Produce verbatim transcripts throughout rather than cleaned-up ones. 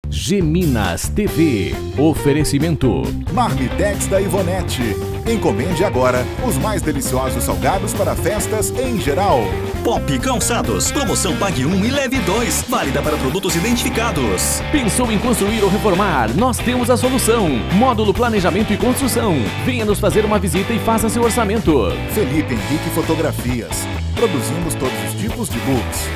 Geminas T V. Oferecimento. Marmitex da Ivonete. Encomende agora os mais deliciosos salgados para festas em geral. Pop Calçados. Promoção Pague um e leve dois. Válida para produtos identificados. Pensou em construir ou reformar? Nós temos a solução. Módulo Planejamento e Construção. Venha nos fazer uma visita e faça seu orçamento. Felipe Henrique Fotografias. Produzimos todos os tipos de books.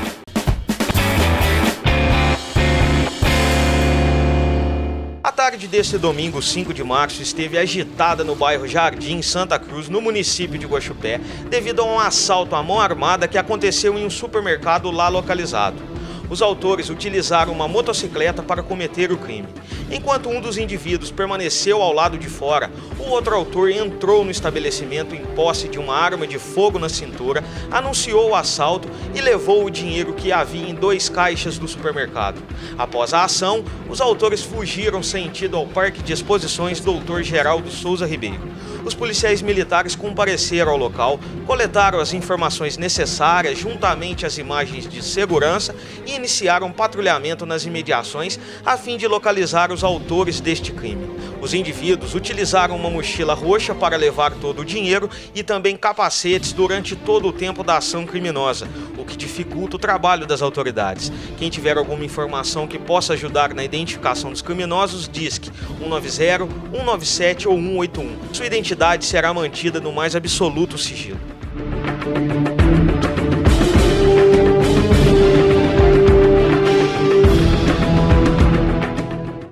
A tarde deste domingo, cinco de março, esteve agitada no bairro Jardim Santa Cruz, no município de Guaxupé, devido a um assalto à mão armada que aconteceu em um supermercado lá localizado. Os autores utilizaram uma motocicleta para cometer o crime. Enquanto um dos indivíduos permaneceu ao lado de fora, o outro autor entrou no estabelecimento em posse de uma arma de fogo na cintura, anunciou o assalto e levou o dinheiro que havia em dois caixas do supermercado. Após a ação, os autores fugiram sentido ao Parque de Exposições doutor Geraldo Souza Ribeiro. Os policiais militares compareceram ao local, coletaram as informações necessárias juntamente às imagens de segurança e iniciaram um patrulhamento nas imediações a fim de localizar os autores deste crime. Os indivíduos utilizaram uma mochila roxa para levar todo o dinheiro e também capacetes durante todo o tempo da ação criminosa, o que dificulta o trabalho das autoridades. Quem tiver alguma informação que possa ajudar na identificação dos criminosos, disque um nove zero, um nove sete ou um oito um. Sua identidade será mantida no mais absoluto sigilo.